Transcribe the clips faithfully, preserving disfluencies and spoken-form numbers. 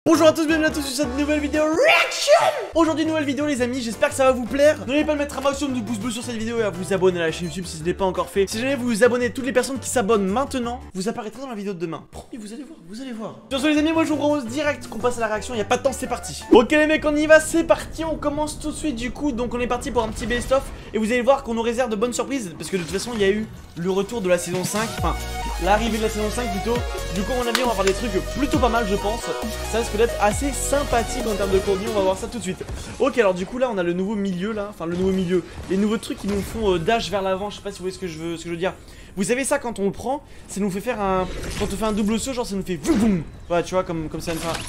Bonjour à tous, bienvenue à tous sur cette nouvelle vidéo réaction. Aujourd'hui nouvelle vidéo les amis, j'espère que ça va vous plaire. N'oubliez pas de mettre un maximum de pouces bleus sur cette vidéo et à vous abonner à la chaîne YouTube si ce n'est pas encore fait. Si jamais vous vous abonnez, toutes les personnes qui s'abonnent maintenant, vous apparaîtrez dans la vidéo de demain. Promis, vous allez voir, vous allez voir. Sur ce les amis, moi je vous propose direct qu'on passe à la réaction, il n'y a pas de temps, c'est parti. Ok les mecs, on y va, c'est parti, on commence tout de suite du coup. Donc on est parti pour un petit best-of et vous allez voir qu'on nous réserve de bonnes surprises. Parce que de toute façon il y a eu le retour de la saison cinq, enfin l'arrivée de la saison cinq plutôt. Du coup à mon avis on va faire des trucs plutôt pas mal je pense. Ça risque d'être assez sympathique en termes de contenu, on va voir ça tout de suite. Ok alors du coup là on a le nouveau milieu là, enfin le nouveau milieu, les nouveaux trucs qui nous font euh, dash vers l'avant, je sais pas si vous voyez ce que je veux, ce que je veux dire. Vous savez ça quand on le prend, ça nous fait faire un, quand on fait un double saut genre ça nous fait boum boum. Voilà tu vois comme, comme ça une fois.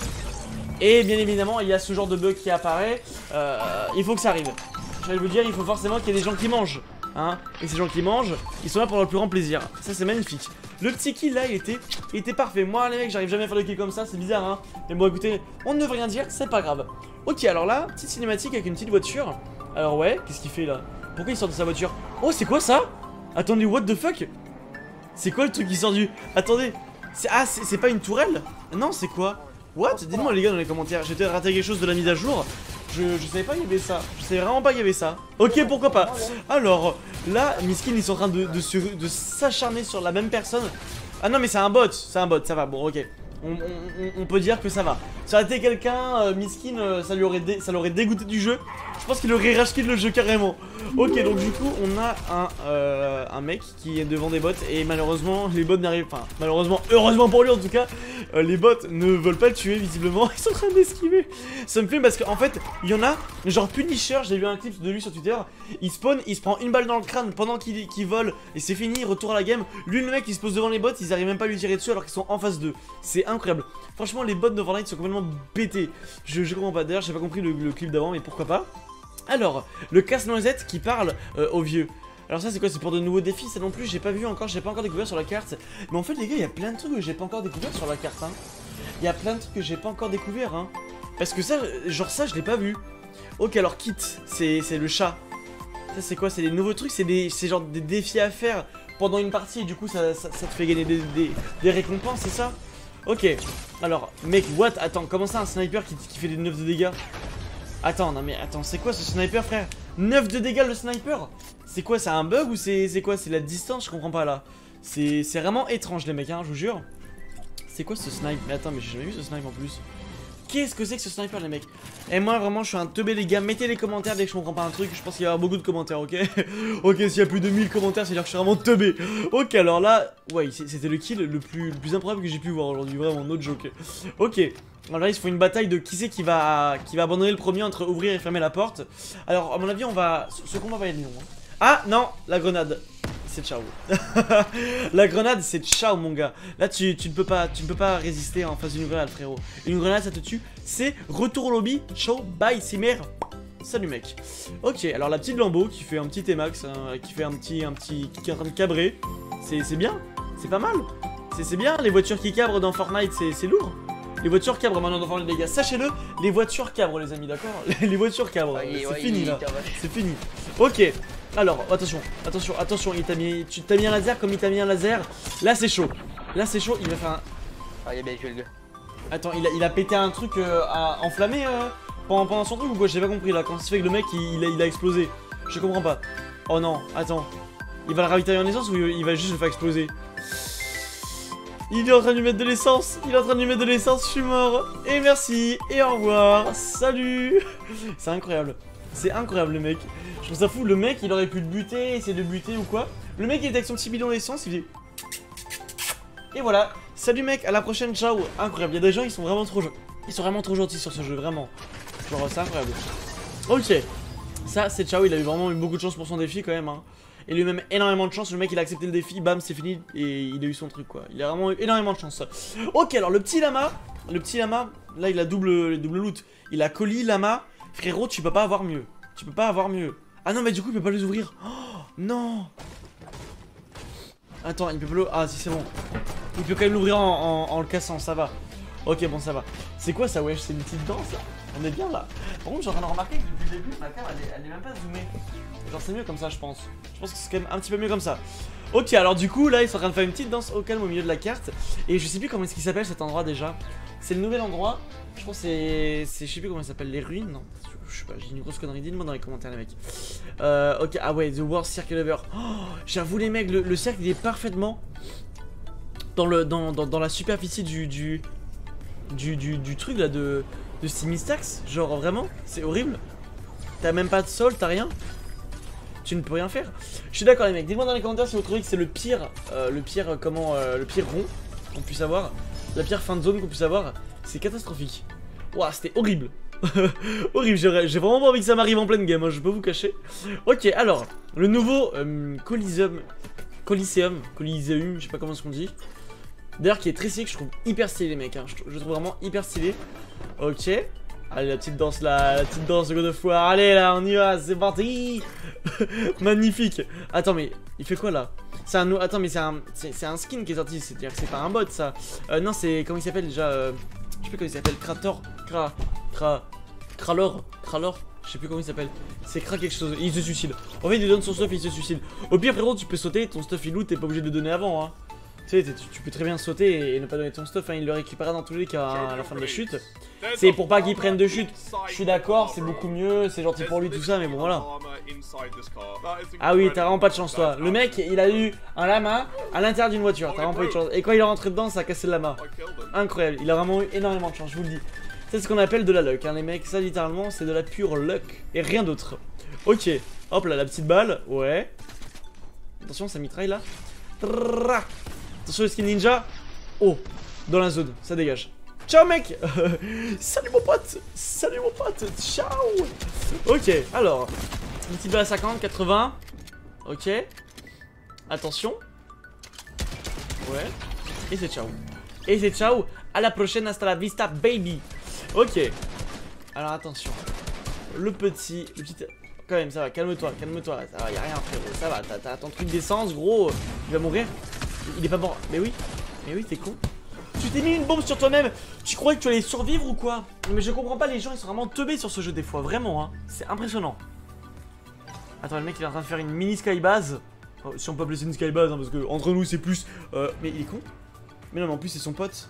Et bien évidemment il y a ce genre de bug qui apparaît, euh, il faut que ça arrive. Je vais vous dire il faut forcément qu'il y ait des gens qui mangent. Hein, et ces gens qui mangent, ils sont là pour leur plus grand plaisir. Ça c'est magnifique. Le petit kill là il était, il était parfait. Moi les mecs j'arrive jamais à faire le kill comme ça, c'est bizarre hein. Mais bon écoutez, on ne veut rien dire, c'est pas grave. Ok alors là, petite cinématique avec une petite voiture. Alors ouais, qu'est-ce qu'il fait là? Pourquoi il sort de sa voiture? Oh c'est quoi ça? Attendez, what the fuck? C'est quoi le truc qui sort du... Attendez, ah c'est pas une tourelle? Non c'est quoi? What? Dites-moi les gars dans les commentaires, j'ai peut-être raté quelque chose de la mise à jour. Je, je savais pas qu'il y avait ça, je savais vraiment pas qu'il y avait ça. Ok pourquoi pas. Alors là Miskin ils sont en train de, de, de s'acharner sur la même personne. Ah non mais c'est un bot, c'est un bot, ça va, bon ok. On, on, on peut dire que ça va. Ça aurait été quelqu'un, euh, Miskin, euh, ça lui aurait dé, ça l'aurait dégoûté du jeu. Je pense qu'il aurait racheté le jeu carrément. Ok donc du coup on a un, euh, un mec qui est devant des bots. Et malheureusement les bots n'arrivent pas, enfin, malheureusement, heureusement pour lui en tout cas, euh, les bots ne veulent pas le tuer visiblement. Ils sont en train d'esquiver. Ça me fait parce qu'en fait il y en a, genre Punisher, j'ai vu un clip de lui sur Twitter. Il spawn, il se prend une balle dans le crâne pendant qu'il qu'il vole. Et c'est fini, retour à la game. Lui le mec il se pose devant les bots, ils arrivent même pas à lui tirer dessus alors qu'ils sont en face d'eux. C'est incroyable. Franchement les bots de Fortnite sont complètement pétés. Je, je comprends pas, d'ailleurs j'ai pas compris le, le clip d'avant mais pourquoi pas. Alors, le casse-noisette qui parle euh, aux vieux. Alors ça c'est quoi? C'est pour de nouveaux défis? Ça non plus j'ai pas vu encore, j'ai pas encore découvert sur la carte. Mais en fait les gars il y a plein de trucs que j'ai pas encore découvert sur la carte hein. Il y a plein de trucs que j'ai pas encore découvert hein. Parce que ça, genre ça je l'ai pas vu. Ok alors Kit, c'est le chat. Ça c'est quoi? C'est des nouveaux trucs, c'est genre des défis à faire pendant une partie et du coup ça, ça, ça te fait gagner des, des, des récompenses, c'est ça? Ok, alors mec what? Attends, comment ça un sniper qui, qui fait des neuf de dégâts? Attends, non mais attends, c'est quoi ce sniper frère? neuf de dégâts le sniper? C'est quoi, c'est un bug ou c'est quoi? C'est la distance, je comprends pas là. C'est vraiment étrange les mecs hein, je vous jure. C'est quoi ce snipe? Mais attends, mais j'ai jamais vu ce snipe en plus. Qu'est-ce que c'est que ce sniper les mecs? Et moi vraiment je suis un teubé les gars, mettez les commentaires dès que je comprends pas un truc, je pense qu'il y aura beaucoup de commentaires, ok? Ok, s'il y a plus de mille commentaires, c'est à dire que je suis vraiment teubé. Ok, alors là, ouais, c'était le kill le plus, le plus improbable que j'ai pu voir aujourd'hui, vraiment, no joke. Ok, alors là ils se font une bataille de qui c'est qui va, qui va abandonner le premier entre ouvrir et fermer la porte. Alors à mon avis on va, ce combat va être long hein. Ah non, la grenade. C'est ciao. La grenade c'est ciao mon gars. Là tu, tu ne peux pas tu ne peux pas résister en face d'une grenade frérot. Une grenade ça te tue. C'est retour au lobby. Ciao, bye Simer. Salut mec. Ok alors la petite Lambo qui fait un petit T-Max hein, qui fait un petit un petit qui est en train de cabrer. C'est bien. C'est pas mal. C'est bien les voitures qui cabrent dans Fortnite, c'est lourd. Les voitures cabrent maintenant dans Fortnite les gars. Sachez-le, les voitures cabrent les amis d'accord. Les voitures cabrent. C'est ouais, fini là. C'est fini. Ok. Alors, attention, attention, attention, il t'a mis, tu t'as mis un laser comme il t'a mis un laser. Là, c'est chaud. Là, c'est chaud. Il va faire un. Ah, il a bien joué le gars. Attends, il a, il a pété un truc euh, à enflammer euh, pendant, pendant son truc ou quoi? J'ai pas compris là. Quand ça fait que le mec il, il, a, il a explosé. Je comprends pas. Oh non, attends. Il va le ravitailler en essence ou il va juste le faire exploser? Il est en train de lui mettre de l'essence. Il est en train de lui mettre de l'essence. Je suis mort. Et merci. Et au revoir. Salut. C'est incroyable. C'est incroyable le mec. Je trouve ça fou, le mec il aurait pu le buter, essayer de le buter ou quoi. Le mec il était avec son petit bidon d'essence, il fait. Et voilà, salut mec, à la prochaine, ciao. Incroyable, il y a des gens ils sont vraiment trop Ils sont vraiment trop gentils sur ce jeu, vraiment. Genre c'est incroyable. Ok, ça c'est ciao, il a eu vraiment eu beaucoup de chance pour son défi quand même hein. Il a eu même énormément de chance, le mec il a accepté le défi, bam c'est fini et il a eu son truc quoi. Il a vraiment eu énormément de chance. Ok alors le petit lama, le petit lama, là il a double, double loot. Il a colis, lama, frérot tu peux pas avoir mieux. Tu peux pas avoir mieux. Ah non mais du coup il peut pas les ouvrir. Oh non. Attends il peut pas le... Ah si c'est bon. Il peut quand même l'ouvrir en, en, en le cassant, ça va. Ok bon ça va. C'est quoi ça wesh? C'est une petite danse là. On est bien là. Par contre je suis en train de remarquer que depuis le début ma cam elle est, elle est même pas zoomée. Genre c'est mieux comme ça je pense. Je pense que c'est quand même un petit peu mieux comme ça. Ok alors du coup là ils sont en train de faire une petite danse au calme au milieu de la carte. Et je sais plus comment est-ce qu'il s'appelle cet endroit déjà. c'est le nouvel endroit. Je pense que c'est... Je sais plus comment ça s'appelle, les ruines. Non, je sais pas, j'ai une grosse connerie. Dites-moi dans les commentaires les mecs. Euh, ok, ah ouais, The World Circle Ever. Oh, j'avoue les mecs, le, le cercle il est parfaitement dans, le, dans, dans, dans la superficie du... du Du, du, du truc là de, de Simistax. Genre vraiment, c'est horrible. T'as même pas de sol, t'as rien. Tu ne peux rien faire. Je suis d'accord les mecs, dites-moi dans les commentaires si vous trouvez que c'est le pire euh, Le pire, euh, comment, euh, le pire rond qu'on puisse avoir. La pire fin de zone qu'on puisse avoir. C'est catastrophique. Ouah, c'était horrible. Horrible, j'ai vraiment pas envie que ça m'arrive en pleine game, hein, je peux vous cacher. Ok, alors, le nouveau euh, Coliseum Coliseum, Coliseum, je sais pas comment est-ce qu'on dit. D'ailleurs qui est très stylé, que je trouve hyper stylé les mecs, hein. je, je trouve vraiment hyper stylé. Ok, allez la petite danse là, la petite danse de God of War, allez là on y va, c'est parti. Magnifique. Attends mais, il fait quoi là? C'est un, attends mais c'est un, c'est un skin qui est sorti, c'est-à-dire que c'est pas un bot ça. euh, Non c'est, comment il s'appelle déjà euh, je sais plus comment il s'appelle, Krator, Kra, Kra, Kralor, Kralor, je sais plus comment il s'appelle. C'est Kra quelque chose, il se suicide. En fait il donne son stuff et il se suicide. Au pire frérot tu peux sauter, ton stuff il loot, t'es pas obligé de le donner avant hein. Tu sais, tu peux très bien sauter et ne pas donner ton stuff, hein, il le récupérera dans tous les cas hein, à la fin de la chute. C'est pour pas qu'il prenne de chute. Je suis d'accord, c'est beaucoup mieux, c'est gentil pour lui tout ça, mais bon voilà. Ah oui, t'as vraiment pas de chance toi. Le mec, il a eu un lama à l'intérieur d'une voiture, t'as vraiment pas eu de chance. Et quand il est rentré dedans, ça a cassé le lama. Incroyable, il a vraiment eu énormément de chance, je vous le dis. C'est ce qu'on appelle de la luck, hein, les mecs, ça littéralement c'est de la pure luck et rien d'autre. Ok, hop là, la petite balle, ouais. Attention, ça mitraille là. Trrrra. Attention le skin ninja. Oh, dans la zone, ça dégage. Ciao mec. Salut mon pote. Salut mon pote. Ciao. Ok, alors une petite balle à cinquante, quatre-vingts. Ok. Attention. Ouais. Et c'est ciao. Et c'est ciao. À la prochaine, hasta la vista baby. Ok. Alors attention. Le petit, le petit... Quand même, ça va, calme-toi, calme-toi. Ça va, y'a rien frérot, ça va. T'as ton truc d'essence, gros. Il va mourir. Il est pas mort. Mais oui. Mais oui, t'es con. Tu t'es mis une bombe sur toi-même. Tu croyais que tu allais survivre ou quoi? Mais je comprends pas, les gens ils sont vraiment teubés sur ce jeu des fois, vraiment hein. C'est impressionnant. Attends, le mec il est en train de faire une mini skybase. Oh, si on peut appeler ça une skybase hein, parce que entre nous c'est plus euh... Mais il est con. Mais non mais en plus c'est son pote.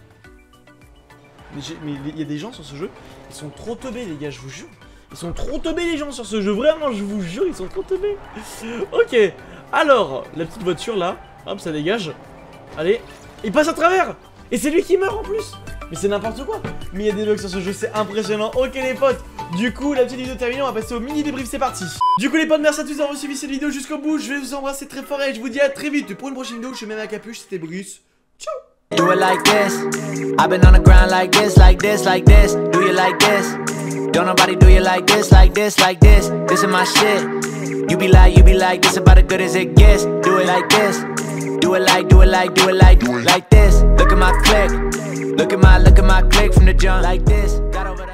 Mais il y a des gens sur ce jeu, ils sont trop teubés les gars, je vous jure. Ils sont trop teubés les gens sur ce jeu, vraiment je vous jure, ils sont trop teubés. Ok, alors, la petite voiture là, hop ça dégage. Allez, il passe à travers. Et c'est lui qui meurt en plus. Mais c'est n'importe quoi. Mais il y a des bugs sur ce jeu, c'est impressionnant. Ok les potes, du coup la petite vidéo terminée, on va passer au mini débrief, c'est parti. Du coup les potes, merci à tous d'avoir suivi cette vidéo jusqu'au bout. Je vais vous embrasser très fort et je vous dis à très vite pour une prochaine vidéo. Je mets ma capuche, c'était Bruce. Ciao. Do it like this. I've been on the ground like this, like this, like this. Do you like this? Don't nobody do you like this, like this, like this. This is my shit. You be like, you be like, this about as good as it gets. Do it like this. Do it like, do it like, do it like, like this. Look at my click. Look at my, look at my click from the jump like this. Got over the